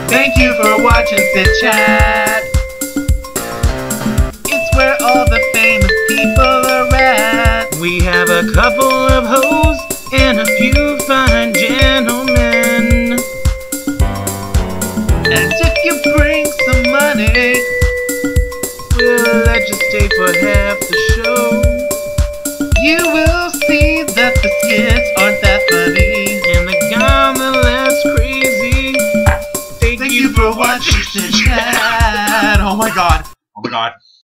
Thank you for watching Sit Chat. It's where all the famous people are at. We have a couple of hoes and a few fine gentlemen. And if you bring some money, we'll let you stay for half the show. You will see that the skits aren't that funny. And the guy that laughs crazy. Thank you for watching Sit Chat. Oh my god. Oh my god.